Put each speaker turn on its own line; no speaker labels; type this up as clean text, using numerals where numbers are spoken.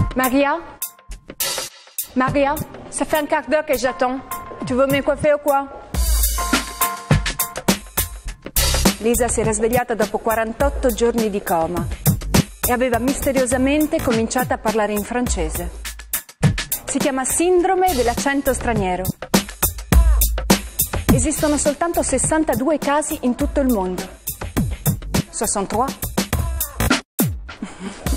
Maria? Maria? Ça fait un quart d'heure que j'attends. Tu veux me coiffer o quoi? Lisa si era svegliata dopo 48 giorni di coma e aveva misteriosamente cominciato a parlare in francese. Si chiama sindrome dell'accento straniero. Esistono soltanto 62 casi in tutto il mondo. 63.